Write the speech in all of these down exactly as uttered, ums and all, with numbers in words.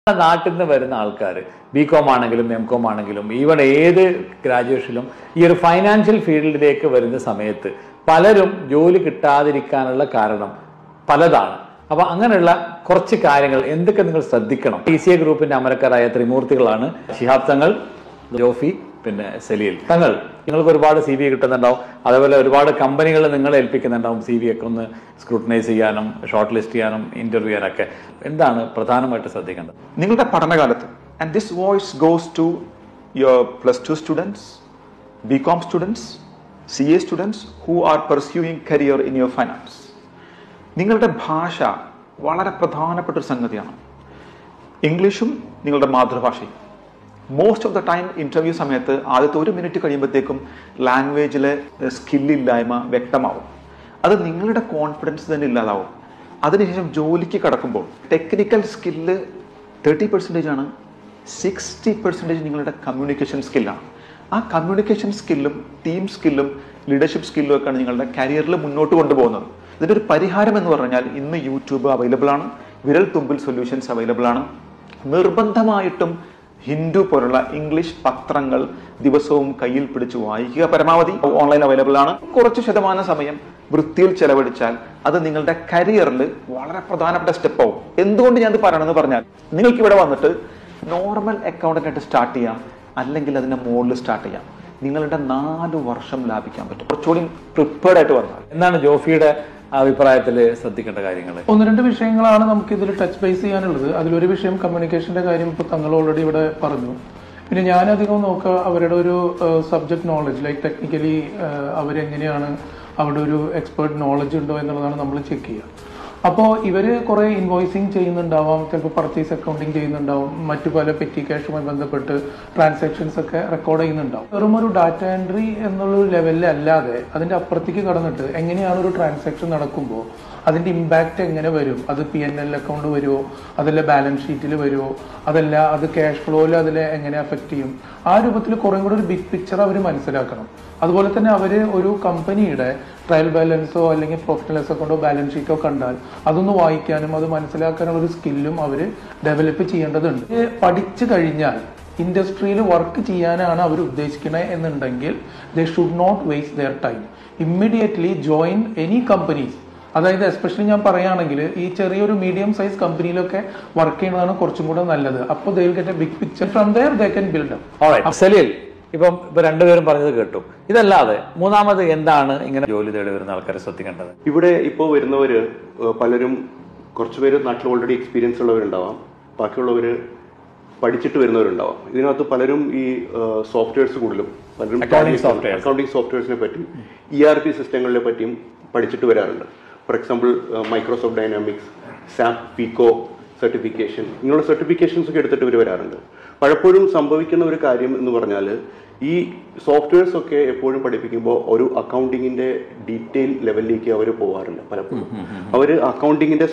നാട്ടിൽ നിന്ന് വരുന്ന ആൾക്കാർ ബി കോം ആണെങ്കിലും എം കോം ആണെങ്കിലും ഈവൺ ഏത് ഗ്രാജുവേഷനിലും ഈ ഒരു ഫൈനാൻഷ്യൽ ഫീൽഡിലേക്ക് വരുന്ന സമയത്ത് പലരും ജോലി കിട്ടാതിരിക്കാനുള്ള കാരണം പലതാണ്. അപ്പൊ അങ്ങനെയുള്ള കുറച്ച് കാര്യങ്ങൾ എന്തൊക്കെ നിങ്ങൾ ശ്രദ്ധിക്കണം. ടി സി എ ഗ്രൂപ്പിന്റെ അമരക്കാരായ ത്രിമൂർത്തികളാണ് ഷിഹാബ് തങ്ങൾ, ജോഫി, പിന്നെ സലീൽ തങ്ങൾ. നിങ്ങൾക്ക് ഒരുപാട് സി വി കിട്ടുന്നുണ്ടാവും, അതേപോലെ ഒരുപാട് കമ്പനികൾ നിങ്ങളെ ഏൽപ്പിക്കുന്നുണ്ടാവും സി വി ഒക്കെ ഒന്ന് സ്ക്രൂട്ടനൈസ് ചെയ്യാനും ഷോർട്ട് ലിസ്റ്റ് ചെയ്യാനും ഇന്റർവ്യൂ ചെയ്യാനൊക്കെ. എന്താണ് പ്രധാനമായിട്ട് ശ്രദ്ധിക്കേണ്ടത് നിങ്ങളുടെ പഠനകാലത്ത്? And this voice goes to your plus two students, B com students, C A students who are pursuing career in your finance. നിങ്ങളുടെ ഭാഷ വളരെ പ്രധാനപ്പെട്ട ഒരു സംഗതിയാണ്. ഇംഗ്ലീഷും നിങ്ങളുടെ മാതൃഭാഷയും. Most of the time interview സമയത്ത് ആദ്യത്തെ ഒരു മിനിറ്റ് കഴിയുമ്പോഴത്തേക്കും ലാംഗ്വേജിലെ സ്കില്ലില്ലായ്മ വ്യക്തമാവും. അത് നിങ്ങളുടെ കോൺഫിഡൻസ് തന്നെ ഇല്ലാതാവും. അതിനുശേഷം ജോലിക്ക് കടക്കുമ്പോൾ ടെക്നിക്കൽ സ്കില്ല് തേർട്ടി പെർസെൻറ്റേജ് ആണ്, സിക്സ്റ്റി പെർസെൻറ്റേജ് നിങ്ങളുടെ കമ്മ്യൂണിക്കേഷൻ സ്കില്ലാണ്. ആ കമ്മ്യൂണിക്കേഷൻ സ്കില്ലും ടീം സ്കില്ലും ലീഡർഷിപ്പ് സ്കില്ലും ഒക്കെയാണ് നിങ്ങളുടെ കരിയറിൽ മുന്നോട്ട് കൊണ്ടുപോകുന്നത്. ഇതിൻ്റെ ഒരു പരിഹാരം എന്ന് പറഞ്ഞാൽ ഇന്ന് യൂട്യൂബ് അവൈലബിൾ ആണ്, വിരൽ തുമ്പിൽ സൊല്യൂഷൻസ് അവൈലബിൾ ആണ്. നിർബന്ധമായിട്ടും ഹിന്ദു പോലുള്ള ഇംഗ്ലീഷ് പത്രങ്ങൾ ദിവസവും കയ്യിൽ പിടിച്ച് വായിക്കുക. പരമാവധി ഓൺലൈൻ അവൈലബിൾ ആണ്. കുറച്ച് ശതമാനം സമയം വൃത്തിയിൽ ചെലവഴിച്ചാൽ അത് നിങ്ങളുടെ കരിയറിൽ വളരെ പ്രധാനപ്പെട്ട സ്റ്റെപ്പ് ആവും. എന്തുകൊണ്ട് ഞാനത് പറയണമെന്ന് പറഞ്ഞാൽ, നിങ്ങൾക്ക് ഇവിടെ വന്നിട്ട് നോർമൽ അക്കൗണ്ടന്റ് ആയിട്ട് സ്റ്റാർട്ട് ചെയ്യാം, അല്ലെങ്കിൽ അതിന്റെ മുകളിൽ സ്റ്റാർട്ട് ചെയ്യാം. നിങ്ങളുടെ നാല് വർഷം ലാഭിക്കാൻ പറ്റും, കുറച്ചുകൂടി പ്രിപ്പയർഡ് ആയിട്ട് വന്നാൽ. എന്താണ് ജോഫിയുടെ അഭിപ്രായത്തിൽ ശ്രദ്ധിക്കേണ്ട കാര്യങ്ങൾ? ഒന്ന് രണ്ട് വിഷയങ്ങളാണ് നമുക്ക് ഇതിൽ ടച്ച് ബേസ് ചെയ്യാനുള്ളത്. അതിലൊരു വിഷയം കമ്മ്യൂണിക്കേഷന്റെ കാര്യം ഇപ്പോൾ തങ്ങൾ ഓൾറെഡി ഇവിടെ പറഞ്ഞു. പിന്നെ ഞാനധികം നോക്കുക അവരുടെ ഒരു സബ്ജക്ട് നോളജ്, ലൈക്ക് ടെക്നിക്കലി അവരെങ്ങനെയാണ്, അവിടെ ഒരു എക്സ്പേർട്ട് നോളജ് ഉണ്ടോ എന്നുള്ളതാണ് നമ്മൾ ചെക്ക് ചെയ്യുക. അപ്പോൾ ഇവർ കുറേ ഇൻവോയ്സിങ് ചെയ്യുന്നുണ്ടാവാം, ചിലപ്പോൾ പർച്ചേസ് അക്കൗണ്ടിങ് ചെയ്യുന്നുണ്ടാവും, മറ്റു പല പെറ്റി ക്യാഷുമായി ബന്ധപ്പെട്ട് ട്രാൻസാക്ഷൻസ് ഒക്കെ റെക്കോർഡ് ചെയ്യുന്നുണ്ടാവും. വെറും ഒരു ഡാറ്റ എൻട്രി എന്നുള്ളൊരു ലെവലിൽ അല്ലാതെ അതിൻ്റെ അപ്പുറത്തേക്ക് കടന്നിട്ട് എങ്ങനെയാണ് ഒരു ട്രാൻസാക്ഷൻ നടക്കുമ്പോൾ അതിൻ്റെ ഇമ്പാക്റ്റ് എങ്ങനെ വരും, അത് പി എൻ എൽ അക്കൗണ്ട് വരുമോ, അതല്ല ബാലൻസ് ഷീറ്റിൽ വരുമോ, അതല്ല അത് ക്യാഷ് ഫ്ലോയിൽ അതിൽ എങ്ങനെ അഫക്റ്റ് ചെയ്യും, ആ രൂപത്തിൽ കുറേ കൂടെ ഒരു ബിഗ് പിക്ചർ അവർ മനസ്സിലാക്കണം. അതുപോലെ തന്നെ അവർ ഒരു കമ്പനിയുടെ ട്രയൽ ബാലൻസോ അല്ലെങ്കിൽ പ്രൊഫഷണൽ അക്കൗണ്ടോ ബാലൻസ് ഷീറ്റോ കണ്ടാൽ അതൊന്ന് വായിക്കാനും അത് മനസ്സിലാക്കാനുള്ള ഒരു സ്കില്ലും അവർ ഡെവലപ്പ് ചെയ്യേണ്ടതുണ്ട്. പഠിച്ചു കഴിഞ്ഞാൽ ഇൻഡസ്ട്രിയിൽ വർക്ക് ചെയ്യാനാണ് അവർ ഉദ്ദേശിക്കുന്നത് എന്നുണ്ടെങ്കിൽ they should not waste their time. Immediately join any companies. അതായത് എസ്പെഷ്യലി ഞാൻ പറയുകയാണെങ്കിൽ ഈ ചെറിയൊരു മീഡിയം സൈസ് കമ്പനിയിലൊക്കെ വർക്ക് ചെയ്യുന്നതാണ് കുറച്ചും കൂടെ നല്ലത്. അപ്പോൾ they will get a big picture from there they can build up. Saleel, ഇപ്പം ഇപ്പൊ രണ്ടുപേരും പറഞ്ഞത് കേട്ടു. ഇതല്ലാതെ മൂന്നാമത് എന്താണ് ഇങ്ങനെ ജോലി തേടി വരുന്ന ആൾക്കാരെ ശ്രദ്ധിക്കേണ്ടത്? ഇവിടെ ഇപ്പോൾ വരുന്നവര് പലരും കുറച്ചുപേര് നാട്ടിൽ ഓൾറെഡി എക്സ്പീരിയൻസ് ഉള്ളവരുണ്ടാവാം, ബാക്കിയുള്ളവര് പഠിച്ചിട്ട് വരുന്നവരുണ്ടാവാം. ഇതിനകത്ത് പലരും ഈ സോഫ്റ്റ്വെയർസ് കൂടുതലും പലരും അക്കൗണ്ടിങ് സോഫ്റ്റ്വെയർസിനെ പറ്റിയും ഇ ആർ പി സിസ്റ്റങ്ങളെ പറ്റിയും പഠിച്ചിട്ട് വരാറുണ്ട്. For example Microsoft Dynamics, SAP, FICO certification, ഇങ്ങനെയുള്ള സർട്ടിഫിക്കേഷൻസ് ഒക്കെ എടുത്തിട്ട് ഇവർ വരാറുണ്ട്. പലപ്പോഴും സംഭവിക്കുന്ന ഒരു കാര്യം എന്ന് പറഞ്ഞാൽ ഈ സോഫ്റ്റ്വെയർസ് ഒക്കെ എപ്പോഴും പഠിപ്പിക്കുമ്പോൾ ഒരു അക്കൗണ്ടിങ്ങിന്റെ ഡീറ്റെയിൽ ലെവലിലേക്ക് അവർ പോകാറില്ല. പലപ്പോഴും അവർ അക്കൗണ്ടിങ്ങിന്റെ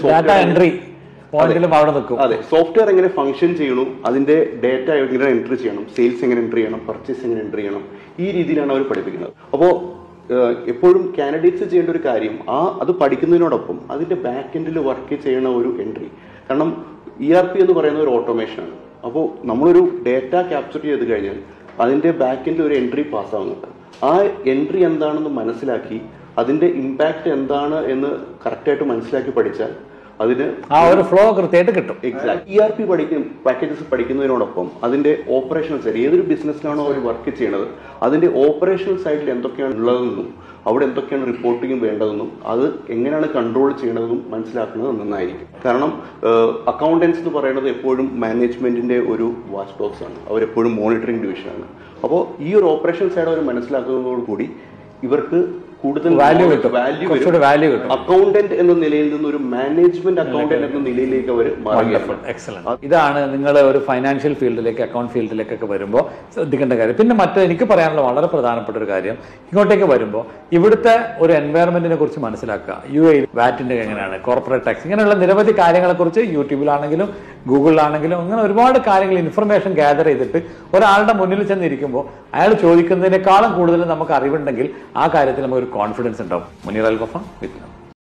അതെ സോഫ്റ്റ്വെയർ എങ്ങനെ ഫംഗ്ഷൻ ചെയ്യണം, അതിന്റെ ഡേറ്റ എങ്ങനെ എൻട്രി ചെയ്യണം, സെയിൽസ് എങ്ങനെ എൻട്രി ചെയ്യണം, പർച്ചേസ് എങ്ങനെ എൻട്രി ചെയ്യണം, ഈ രീതിയിലാണ് അവർ പഠിപ്പിക്കുന്നത്. അപ്പോൾ എപ്പോഴും കാൻഡിഡേറ്റ്സ് ചെയ്യേണ്ട ഒരു കാര്യം ആ അത് പഠിക്കുന്നതിനോടൊപ്പം അതിന്റെ ബാക്ക് എൻഡിൽ വർക്ക് ചെയ്യണ ഒരു എൻട്രി. കാരണം ഇ ആർ പി എന്ന് പറയുന്ന ഒരു ഓട്ടോമേഷനാണ്. അപ്പോൾ നമ്മളൊരു ഡേറ്റ ക്യാപ്ചർ ചെയ്ത് കഴിഞ്ഞാൽ അതിന്റെ ബാക്ക് എൻഡിൽ ഒരു എൻട്രി പാസ്സാവുന്നുണ്ട്. ആ എൻട്രി എന്താണെന്ന് മനസ്സിലാക്കി അതിന്റെ ഇമ്പാക്ട് എന്താണ് എന്ന് കറക്റ്റായിട്ട് മനസ്സിലാക്കി പഠിച്ചാൽ അതിന് ആ ഒരു ഫ്ലോ കൃത്യമായിട്ട് കിട്ടും. എക്സാക്ട്. ഇ ആർ പി പഠിക്കും പാക്കേജസ് പഠിക്കുന്നതിനോടൊപ്പം അതിന്റെ ഓപ്പറേഷണൽ സൈഡ്, ഏതൊരു ബിസിനസ്സിലാണോ അവർ വർക്ക് ചെയ്യുന്നത് അതിന്റെ ഓപ്പറേഷണൽ സൈഡിൽ എന്തൊക്കെയാണ് ഉള്ളതെന്നും അവിടെ എന്തൊക്കെയാണ് റിപ്പോർട്ടിങ് വേണ്ടതെന്നും അത് എങ്ങനെയാണ് കൺട്രോൾ ചെയ്യണതെന്നും മനസ്സിലാക്കുന്നത് നന്നായിരിക്കും. കാരണം അക്കൗണ്ടൻസ് എന്ന് പറയുന്നത് എപ്പോഴും മാനേജ്മെന്റിന്റെ ഒരു വാച്ച് ബോക്സ് ആണ്, അവരെപ്പോഴും മോണിറ്ററിംഗ് ഡിവിഷനാണ്. അപ്പോൾ ഈ ഒരു ഓപ്പറേഷണൽ സൈഡ് അവർ മനസ്സിലാക്കുന്നതോടുകൂടി ഇവർക്ക് കൂടുതൽ വാല്യൂ കിട്ടും. അക്കൗണ്ടന്റ് എന്ന നിലയിൽ നിന്ന് ഒരു മാനേജ്മെന്റ് അക്കൗണ്ടന്റ് എന്ന നിലയിലേക്ക് അവർ മാറുകയാണ്. ഇതാണ് നിങ്ങൾ ഒരു ഫൈനാൻഷ്യൽ ഫീൽഡിലേക്ക്, അക്കൗണ്ട് ഫീൽഡിലേക്കൊക്കെ വരുമ്പോൾ ശ്രദ്ധിക്കേണ്ട കാര്യം. പിന്നെ മറ്റേ എനിക്ക് പറയാനുള്ള വളരെ പ്രധാനപ്പെട്ട ഒരു കാര്യം, ഇങ്ങോട്ടേക്ക് വരുമ്പോൾ ഇവിടുത്തെ ഒരു എൻവയറമെന്റിനെ കുറിച്ച് മനസ്സിലാക്കുക. യു എ വാറ്റിന്റെ എങ്ങനെയാണ്, കോർപ്പറേറ്റ് ടാക്സ്, ഇങ്ങനെയുള്ള നിരവധി കാര്യങ്ങളെ കുറിച്ച് യൂട്യൂബിലാണെങ്കിലും ഗൂഗിളിലാണെങ്കിലും അങ്ങനെ ഒരുപാട് കാര്യങ്ങൾ ഇൻഫർമേഷൻ ഗ്യാദർ ചെയ്തിട്ട് ഒരാളുടെ മുന്നിൽ ചെന്നിരിക്കുമ്പോൾ അയാൾ ചോദിക്കുന്നതിനേക്കാളും കൂടുതൽ നമുക്ക് അറിവുണ്ടെങ്കിൽ ആ കാര്യത്തിൽ നമുക്ക് ഒരു കോൺഫിഡൻസ് ഉണ്ടാവും. മുനീർ അൽ ഗഫാർ വിത്ത്